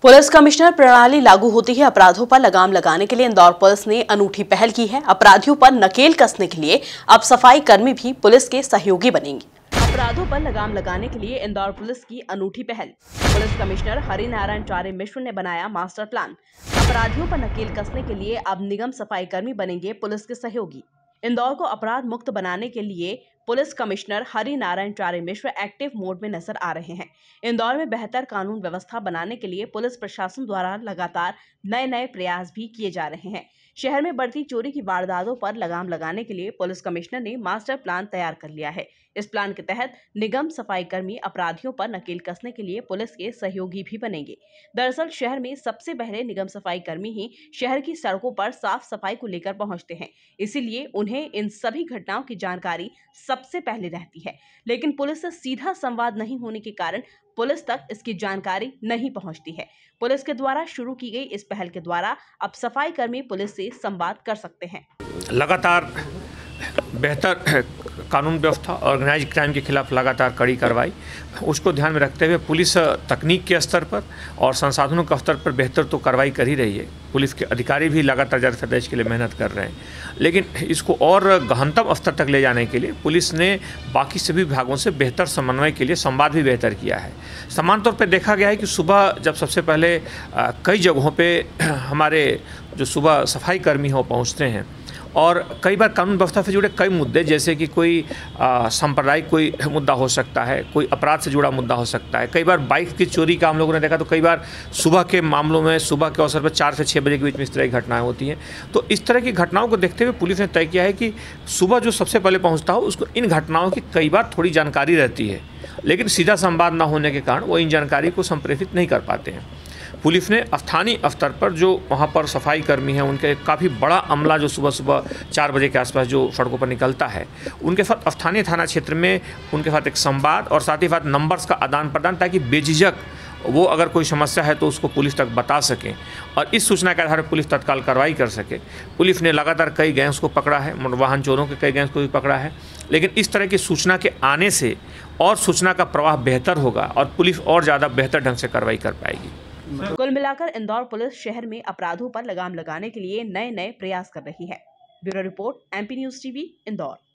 Police commissioner प्रणाली लागू होती है। अपराधों पर लगाम लगाने के लिए इंदौर पुलिस ने अनूठी पहल की है। अपराधियों पर नकेल कसने के लिए अब सफाई कर्मी भी पुलिस के सहयोगी बनेंगे। अपराधों पर लगाम लगाने के लिए इंदौर पुलिस की अनूठी पहल। पुलिस कमिश्नर हरिनारायण चारे मिश्र ने बनाया मास्टर प्लान। अपराधियों पर नकेल कसने के लिए अब निगम सफाई कर्मी बनेंगे पुलिस के सहयोगी। इंदौर को अपराध मुक्त बनाने के लिए पुलिस कमिश्नर हरिनारायण चारे मिश्र एक्टिव मोड में नजर आ रहे हैं। इंदौर में बेहतर कानून व्यवस्था बनाने के लिए पुलिस प्रशासन द्वारा लगातार नए प्रयास भी किए जा रहे हैं। शहर में बढ़ती चोरी की वारदातों पर लगाम लगाने के लिए पुलिस कमिश्नर ने मास्टर प्लान तैयार कर लिया है। इस प्लान के तहत निगम सफाई कर्मी अपराधियों पर नकेल कसने के लिए पुलिस के सहयोगी भी बनेंगे। दरअसल शहर में सबसे पहले निगम सफाई कर्मी ही शहर की सड़कों पर साफ सफाई को लेकर पहुंचते हैं, इसीलिए उन्हें इन सभी घटनाओं की जानकारी सबसे पहले रहती है। लेकिन पुलिस से सीधा संवाद नहीं होने के कारण पुलिस तक इसकी जानकारी नहीं पहुंचती है। पुलिस के द्वारा शुरू की गई इस पहल के द्वारा अब सफाई कर्मी पुलिस से संवाद कर सकते हैं। लगातार बेहतर कानून व्यवस्था, ऑर्गेनाइज क्राइम के खिलाफ लगातार कड़ी कार्रवाई, उसको ध्यान में रखते हुए पुलिस तकनीक के स्तर पर और संसाधनों के स्तर पर बेहतर तो कार्रवाई कर ही रही है। पुलिस के अधिकारी भी लगातार ज़्यादा देश के लिए मेहनत कर रहे हैं, लेकिन इसको और गहनतम स्तर तक ले जाने के लिए पुलिस ने बाकी सभी विभागों से बेहतर समन्वय के लिए संवाद भी बेहतर किया है। समान तौर पर देखा गया है कि सुबह जब सबसे पहले कई जगहों पर हमारे जो सुबह सफाई कर्मी हैं वो पहुँचते हैं और कई बार कानून व्यवस्था से जुड़े कई मुद्दे, जैसे कि कोई सांप्रदायिक कोई मुद्दा हो सकता है, कोई अपराध से जुड़ा मुद्दा हो सकता है, कई बार बाइक की चोरी का हम लोगों ने देखा, तो कई बार सुबह के मामलों में सुबह के अवसर पर 4 से 6 बजे के बीच में इस तरह की घटनाएं होती हैं। तो इस तरह की घटनाओं को देखते हुए पुलिस ने तय किया है कि सुबह जो सबसे पहले पहुँचता हो उसको इन घटनाओं की कई बार थोड़ी जानकारी रहती है, लेकिन सीधा संवाद न होने के कारण वो इन जानकारी को संप्रेषित नहीं कर पाते हैं। पुलिस ने स्थानीय स्तर पर जो वहाँ पर सफाई कर्मी हैं उनके काफ़ी बड़ा अमला जो सुबह 4 बजे के आसपास जो सड़कों पर निकलता है, उनके साथ स्थानीय थाना क्षेत्र में उनके साथ एक संवाद और साथ ही साथ नंबर्स का आदान प्रदान, ताकि बेझिझक वो अगर कोई समस्या है तो उसको पुलिस तक बता सकें और इस सूचना के आधार पर पुलिस तत्काल कार्रवाई कर सके। पुलिस ने लगातार कई गैंग्स को पकड़ा है, वाहन चोरों के कई गैंग्स को भी पकड़ा है, लेकिन इस तरह की सूचना के आने से और सूचना का प्रवाह बेहतर होगा और पुलिस और ज़्यादा बेहतर ढंग से कार्रवाई कर पाएगी। कुल मिलाकर इंदौर पुलिस शहर में अपराधों पर लगाम लगाने के लिए नए प्रयास कर रही है। Bureau report, MP news TV, Indore.